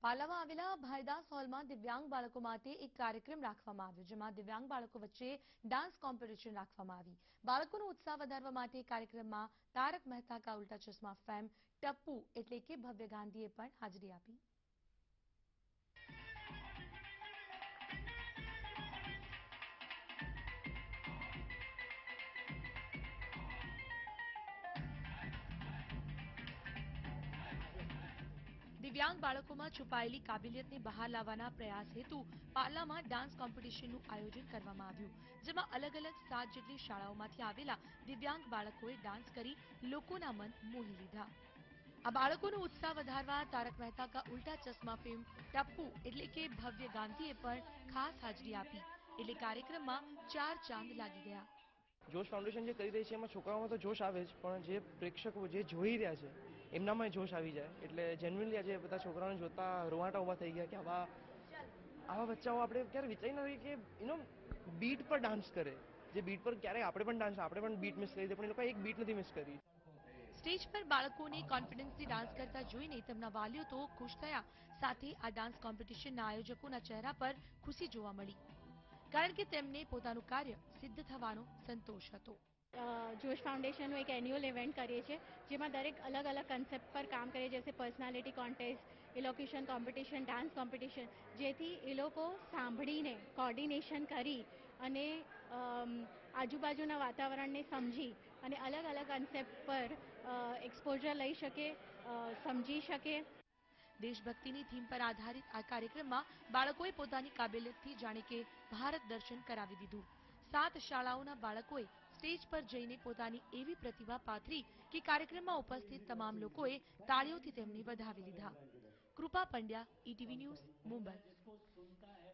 પાલામાં આવેલા ભાઈદાસ હોલમાં દિવ્યાંગ બાળકો માટે એક કાર્યક્રમ રાખવામાં આવ્યો, જેમાં દિવ્યાંગ બાળકો વચ્ચે ડાન્સ કોમ્પિટિશન રાખવામાં આવી. બાળકોનો ઉત્સાહ વધારવા માટે કાર્યક્રમમાં તારક મહેતા કા ઉલ્ટા ચશ્મા ફેમ ટપ્પુ એટલે કે ભવ્ય ગાંધીએ પણ હાજરી આપી. દિવ્યાંગ બાળકોમાં છુપાયેલી કાબિલિયતને બહાર લાવવાના પ્રયાસ હેતુ પાલામાં ડાન્સ કોમ્પિટિશનનું આયોજન કરવામાં આવ્યું, જેમાં અલગ અલગ 7 જેટલી શાળાઓમાંથી આવેલા દિવ્યાંગ બાળકોએ ડાન્સ કરી લોકોના મન મોહી લીધા. આ બાળકોનો ઉત્સાહ વધારવા તારક મહેતા કા ઉલ્ટા ચશ્મા ફેમ ટપ્પુ એટલે કે ભવ્ય ગાંધીએ પણ ખાસ હાજરી આપી, એટલે કાર્યક્રમમાં 4 ચાંદ લાગી ગયા. જોશ ફાઉન્ડેશન જે કરી રહી છે એમાં છોકરાઓમાં તો જોશ આવે જ, પણ જે પ્રેક્ષકો જે જોઈ રહ્યા છે એમનામાં જોશ આવી જાય. એટલે જેન્યુઅલી આજે બધા છોકરાઓને જોતા રોવાટા ઊભા થઈ ગયા કે આવા બચ્ચાઓ આપણે ક્યારે વિચારી નથી કે બીટ પર ડાન્સ કરે, જે બીટ પર ક્યારેક આપણે પણ બીટ મિસ કરી દે, પણ એ લોકો એક બીટ નથી મિસ કરી. સ્ટેજ પર બાળકોને કોન્ફિડન્સથી ડાન્સ કરતા જોઈને તેમના વાલીઓ તો ખુશ થયા, સાથે આ ડાન્સ કોમ્પિટિશનના આયોજકોના ચહેરા પર ખુશી જોવા મળી, કારણ કે તેમને પોતાનું કાર્ય સિદ્ધ થવાનો સંતોષ હતો. જોશ ફાઉન્ડેશનનું એક એન્યુઅલ ઇવેન્ટ કરીએ છીએ, જેમાં દરેક અલગ અલગ કન્સેપ્ટ પર કામ કરીએ, જેસે personality contest, elocution competition, dance competition, જેથી એ લોકો સાંભળીને કોર્ડિનેશન કરી અને આજુબાજુના વાતાવરણને સમજી અને અલગ અલગ કન્સેપ્ટ પર એક્સપોઝર લઈ શકે, સમજી શકે. દેશભક્તિની થીમ પર આધારિત આ કાર્યક્રમમાં બાળકોએ પોતાની કાબિલિયતથી જાણે કે ભારત દર્શન કરાવી દીધું. 7 શાળાઓના બાળકોએ સ્ટેજ પર જઈને પોતાની એવી પ્રતિભા પાથરી કે કાર્યક્રમમાં ઉપસ્થિત તમામ લોકોએ તાળીઓથી તેમને વધાવી લીધા. Krupa Pandya, ETV news, Mumbai.